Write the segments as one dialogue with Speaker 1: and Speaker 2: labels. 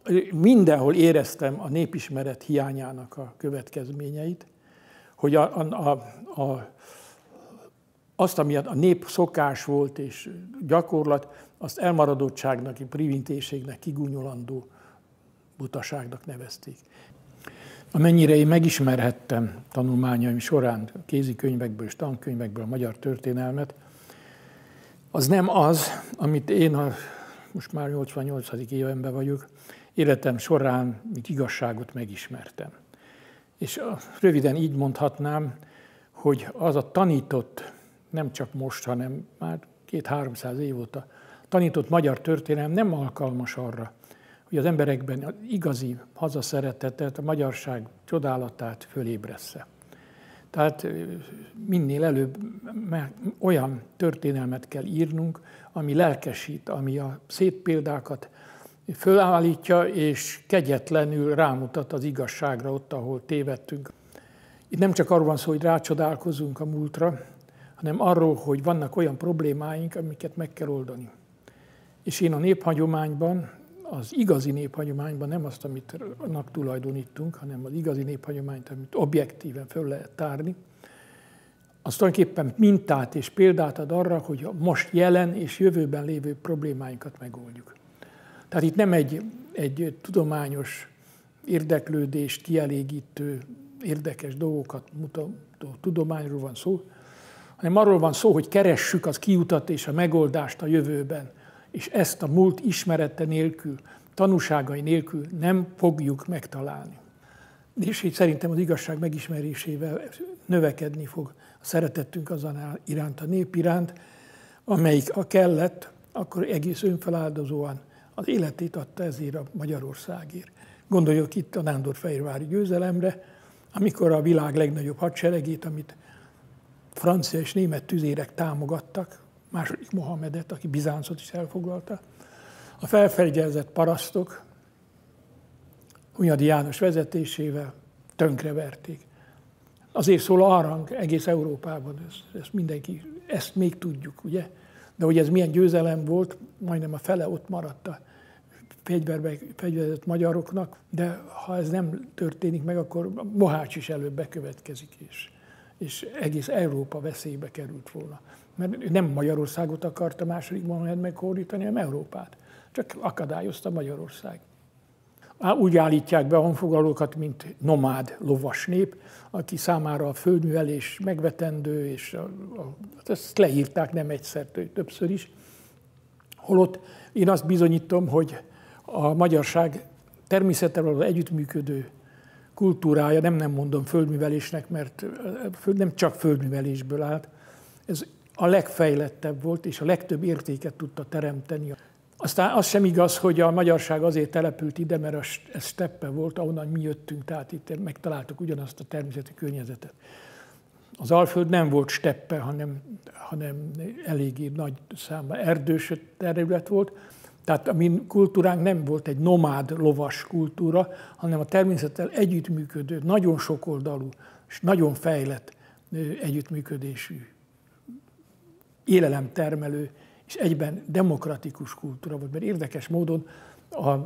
Speaker 1: mindenhol éreztem a népismeret hiányának a következményeit, hogy azt, ami a nép szokás volt és gyakorlat, azt elmaradottságnak, primitivségnek, kigúnyolandó butaságnak nevezték. Amennyire én megismerhettem tanulmányaim során, kézikönyvekből és tankönyvekből a magyar történelmet, az nem az, amit én most már 88. évemben vagyok, életem során, mint igazságot megismertem. És röviden így mondhatnám, hogy az a tanított, nem csak most, hanem már 200-300 év óta tanított magyar történelem nem alkalmas arra, hogy az emberekben az igazi hazaszeretetet, a magyarság csodálatát fölébressze. Tehát minél előbb olyan történelmet kell írnunk, ami lelkesít, ami a szép példákat fölállítja, és kegyetlenül rámutat az igazságra ott, ahol tévedtünk. Itt nem csak arról van szó, hogy rácsodálkozunk a múltra, hanem arról, hogy vannak olyan problémáink, amiket meg kell oldani. És én a néphagyományban, az igazi néphagyományban, nem azt, amit annak tulajdonítunk, hanem az igazi néphagyományt, amit objektíven föl lehet tárni, az tulajdonképpen mintát és példát ad arra, hogy a most jelen és jövőben lévő problémáinkat megoldjuk. Tehát itt nem egy tudományos érdeklődést kielégítő, érdekes dolgokat mutató tudományról van szó, hanem arról van szó, hogy keressük az kiutat és a megoldást a jövőben, és ezt a múlt ismerete nélkül, tanúságai nélkül nem fogjuk megtalálni. És így szerintem az igazság megismerésével növekedni fog a szeretetünk azon iránt, a nép iránt, amelyik, ha kellett, akkor egész önfeláldozóan az életét adta ezért a Magyarországért. Gondoljuk itt a nándorfehérvári győzelemre, amikor a világ legnagyobb hadseregét, amit francia és német tüzérek támogattak, második Mohamedet, aki Bizáncot is elfoglalta, a felfegyverzett parasztok Hunyadi János vezetésével tönkreverték. Azért szól a harang egész Európában, ezt mindenki, ezt még tudjuk, ugye? De hogy ez milyen győzelem volt, majdnem a fele ott maradt a fegyverzett magyaroknak, de ha ez nem történik meg, akkor Mohács is előbb bekövetkezik, és egész Európa veszélybe került volna. Mert nem Magyarországot akarta második Mohamed meghódítani, hanem Európát. Csak akadályozta Magyarország. Úgy állítják be a honfoglalókat, mint nomád lovas nép, aki számára a földművelés megvetendő, és ezt leírták nem egyszer, többször is. Holott én azt bizonyítom, hogy a magyarság természettel való együttműködő kultúrája, nem mondom földművelésnek, mert nem csak földművelésből állt, ez a legfejlettebb volt, és a legtöbb értéket tudta teremteni. Aztán az sem igaz, hogy a magyarság azért települt ide, mert ez steppe volt, ahonnan mi jöttünk, tehát itt megtaláltuk ugyanazt a természeti környezetet. Az Alföld nem volt steppe, hanem eléggé nagy számban erdős terület volt. Tehát a mi kultúránk nem volt egy nomád lovas kultúra, hanem a természettel együttműködő, nagyon sokoldalú és nagyon fejlett együttműködésű, élelemtermelő és egyben demokratikus kultúra volt. Mert érdekes módon az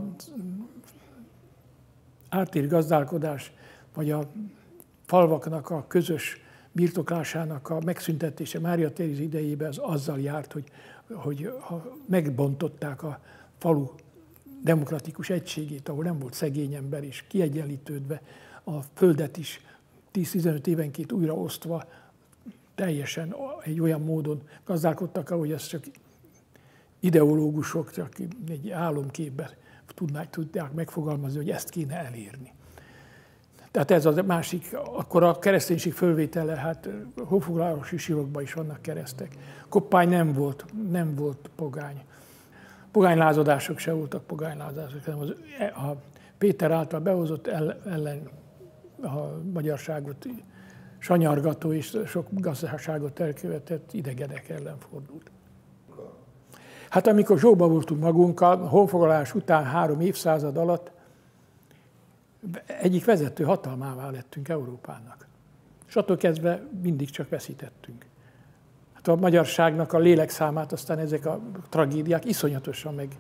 Speaker 1: ártéri gazdálkodás vagy a falvaknak a közös birtoklásának a megszüntetése Mária Terézia idejében az azzal járt, hogy megbontották a falu demokratikus egységét, ahol nem volt szegény ember, és kiegyenlítődve a földet is 10-15 évenként újraosztva teljesen egy olyan módon gazdálkodtak, ahogy ezt csak ideológusok csak egy álomképben tudják megfogalmazni, hogy ezt kéne elérni. Tehát ez a másik, akkor a kereszténység fölvétele, hát honfoglalási sírokban is vannak keresztek. Koppány nem volt pogány. Pogánylázadások se voltak pogánylázadások, hanem a Péter által behozott ellen a magyarságot sanyargató és sok gazdaságot elkövetett idegenek ellen fordult. Hát amikor zsóba voltunk magunkkal, honfoglalás után 3 évszázad alatt egyik vezető hatalmává lettünk Európának. És attól kezdve mindig csak veszítettünk. Hát a magyarságnak a lélekszámát aztán ezek a tragédiák iszonyatosan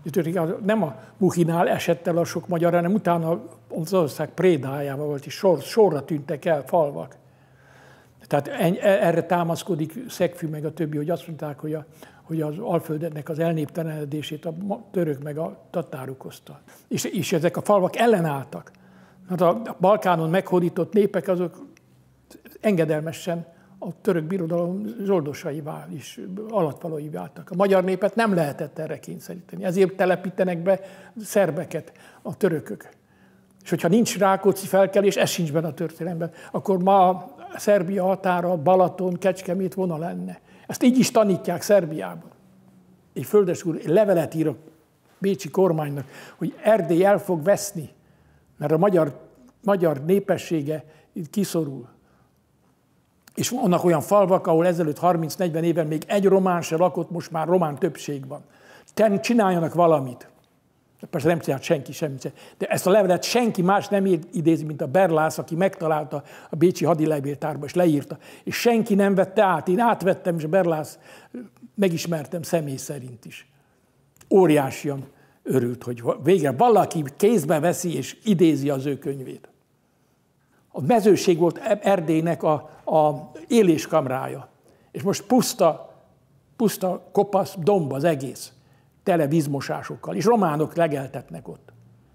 Speaker 1: Nem a Buchinál esett el a sok magyar, hanem utána az ország prédájában volt, és sorra tűntek el falvak. Tehát erre támaszkodik Szegfű meg a többi, hogy azt mondták, hogy az Alföldnek az elnéptelenedését a török meg a tatár okozta. És ezek a falvak ellenálltak. Hát a Balkánon meghódított népek azok engedelmesen a török birodalom zsoldosaivá is alattvalói váltak. A magyar népet nem lehetett erre kényszeríteni. Ezért telepítenek be szerbeket a törökök. És hogyha nincs Rákóczi felkelés, ez sincs benne a történelemben, akkor ma a Szerbia határa, Balaton, Kecskemét vonal lenne. Ezt így is tanítják Szerbiában. Egy földes úr levelet ír a bécsi kormánynak, hogy Erdély el fog veszni, mert a magyar népessége kiszorul. És vannak olyan falvak, ahol ezelőtt 30-40 éven még egy román se lakott, most már román többség van. Csináljanak valamit. Persze nem csinált senki semmit. De ezt a levelet senki más nem idézi, mint a Berlász, aki megtalálta a bécsi hadilevéltárba, és leírta. És senki nem vette át. Én átvettem, és a Berlász megismertem személy szerint is. Óriásian örült, hogy végre valaki kézbe veszi, és idézi az ő könyvét. A mezőség volt Erdélynek a éléskamrája. És most puszta kopasz domb az egész. Tele vízmosásokkal, és románok legeltetnek ott.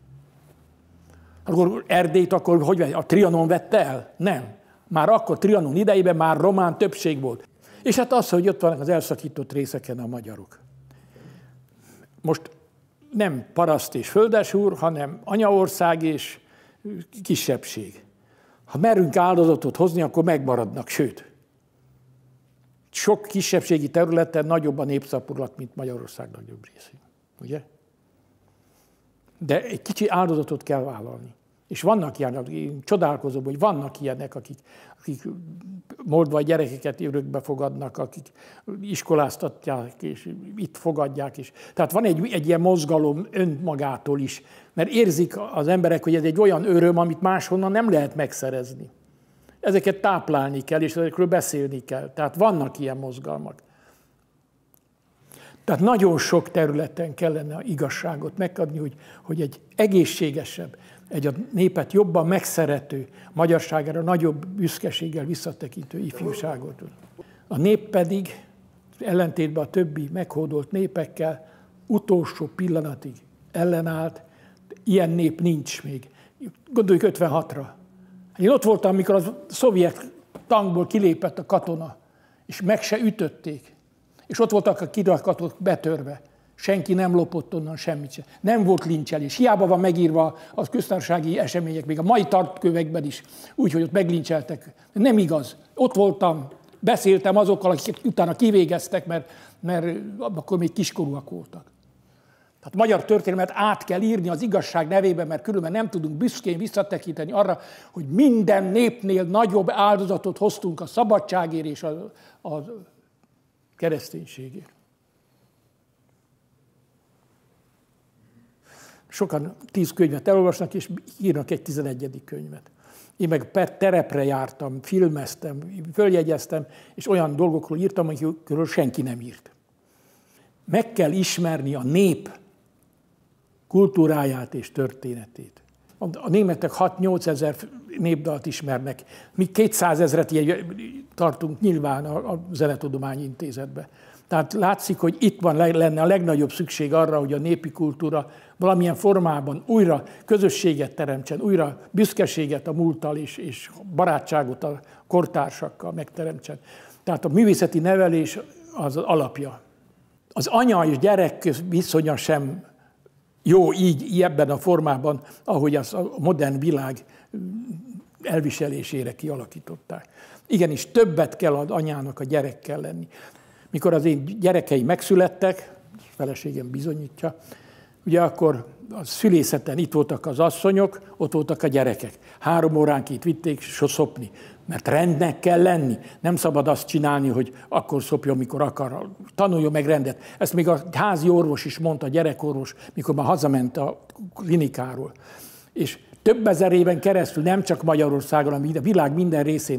Speaker 1: Akkor Erdélyt akkor, a Trianon vette el? Nem. Már akkor Trianon idejében már román többség volt. És hát az, hogy ott vannak az elszakított részeken a magyarok. Most nem paraszt és földesúr, hanem anyaország és kisebbség. Ha merünk áldozatot hozni, akkor megmaradnak, sőt. Sok kisebbségi területen nagyobb a népszaporulat, mint Magyarország nagyobb részén. Ugye? De egy kicsi áldozatot kell vállalni. És vannak ilyenek, én csodálkozom, hogy vannak ilyenek, akik moldvai gyerekeket örökbe fogadnak, akik iskoláztatják, és itt fogadják is. Tehát van egy ilyen mozgalom önmagától is, mert érzik az emberek, hogy ez egy olyan öröm, amit máshonnan nem lehet megszerezni. Ezeket táplálni kell, és ezekről beszélni kell. Tehát vannak ilyen mozgalmak. Tehát nagyon sok területen kellene igazságot megadni, hogy egy egészségesebb, egy a népet jobban megszerető, magyarságára nagyobb büszkeséggel visszatekintő ifjúságot. A nép pedig, ellentétben a többi meghódolt népekkel, utolsó pillanatig ellenállt. Ilyen nép nincs még. Gondoljuk 56-ra. Én ott voltam, amikor a szovjet tankból kilépett a katona, és meg se ütötték. És ott voltak a kirakatok betörve. Senki nem lopott onnan semmit sem. Nem volt lincselés. Hiába van megírva a köztársasági események, még a mai tartkövekben is, úgyhogy ott meglincseltek. Nem igaz. Ott voltam, beszéltem azokkal, akik utána kivégeztek, mert akkor még kiskorúak voltak. Tehát a magyar történelmet át kell írni az igazság nevében, mert különben nem tudunk büszkén visszatekinteni arra, hogy minden népnél nagyobb áldozatot hoztunk a szabadságért és a kereszténységért. Sokan 10 könyvet elolvasnak, és írnak egy 11. könyvet. Én meg per terepre jártam, filmeztem, följegyeztem, és olyan dolgokról írtam, amikről senki nem írt. Meg kell ismerni a nép kultúráját és történetét. A németek 6-8 ezer népdalt ismernek. Mi 200 ezret tartunk nyilván a Zenetudományi Intézetben. Tehát látszik, hogy itt lenne a legnagyobb szükség arra, hogy a népi kultúra valamilyen formában újra közösséget teremtsen, újra büszkeséget a múlttal és barátságot a kortársakkal megteremtsen. Tehát a művészeti nevelés az alapja. Az anya és gyerek viszonya sem jó így ebben a formában, ahogy azt a modern világ elviselésére kialakították. Igenis, többet kell az anyának a gyerekkel lenni. Mikor az én gyerekeim megszülettek, a feleségem bizonyítja, ugye akkor a szülészeten itt voltak az asszonyok, ott voltak a gyerekek. 3 óránként vitték szopni, mert rendnek kell lenni. Nem szabad azt csinálni, hogy akkor szopjon, mikor akar. Tanuljon meg rendet. Ezt még a házi orvos is mondta, a gyerekorvos, mikor már hazament a klinikáról. És több ezer éven keresztül, nem csak Magyarországon, hanem a világ minden részén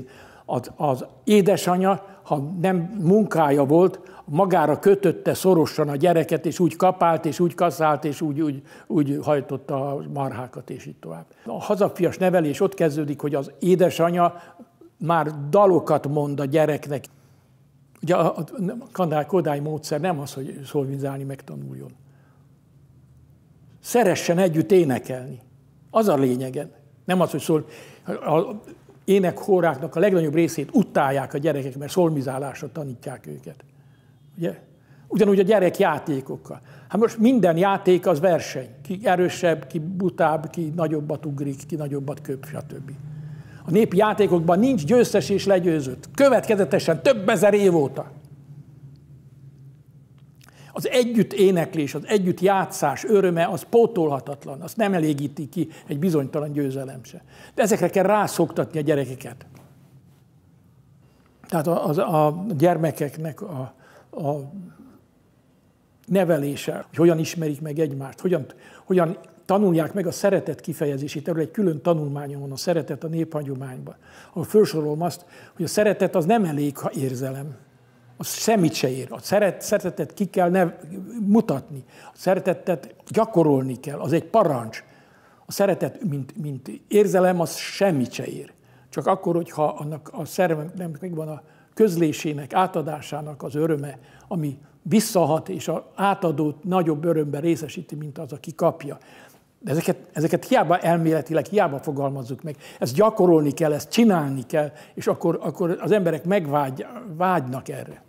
Speaker 1: az édesanyja, ha nem munkája volt, magára kötötte szorosan a gyereket, és úgy kapált, és úgy kaszált, és úgy hajtotta a marhákat, és így tovább. A hazafias nevelés ott kezdődik, hogy az édesanyja már dalokat mond a gyereknek. Ugye a Kodály módszer nem az, hogy szolmizálni megtanuljon. Szeressen együtt énekelni. Az a lényegen. Nem az, hogy énekhóráknak a legnagyobb részét utálják a gyerekek, mert szolmizálásra tanítják őket. Ugye? Ugyanúgy a gyerekjátékokkal. Hát most minden játék az verseny. Ki erősebb, ki butább, ki nagyobbat ugrik, ki nagyobbat köp, stb. A népi játékokban nincs győztes és legyőzött. Következetesen több ezer év óta. Az együtt éneklés, az együtt játszás öröme, az pótolhatatlan. Azt nem elégíti ki egy bizonytalan győzelem se. De ezekre kell rászoktatni a gyerekeket. Tehát a gyermekeknek a nevelése, hogy hogyan ismerik meg egymást, hogyan tanulják meg a szeretet kifejezését. Erről egy külön tanulmányom van, a szeretet a néphagyományban, ahol felsorolom azt, hogy a szeretet az nem elég, ha érzelem. Az semmit se ér. A szeretetet ki kell mutatni. A szeretetet gyakorolni kell. Az egy parancs. A szeretet, mint érzelem, az semmit se ér. Csak akkor, hogyha annak a szervemnek megvan a közlésének, átadásának az öröme, ami visszahat, és az átadót nagyobb örömben részesíti, mint az, aki kapja. De ezeket hiába elméletileg, hiába fogalmazzuk meg. Ezt gyakorolni kell, ezt csinálni kell, és akkor az emberek vágynak erre.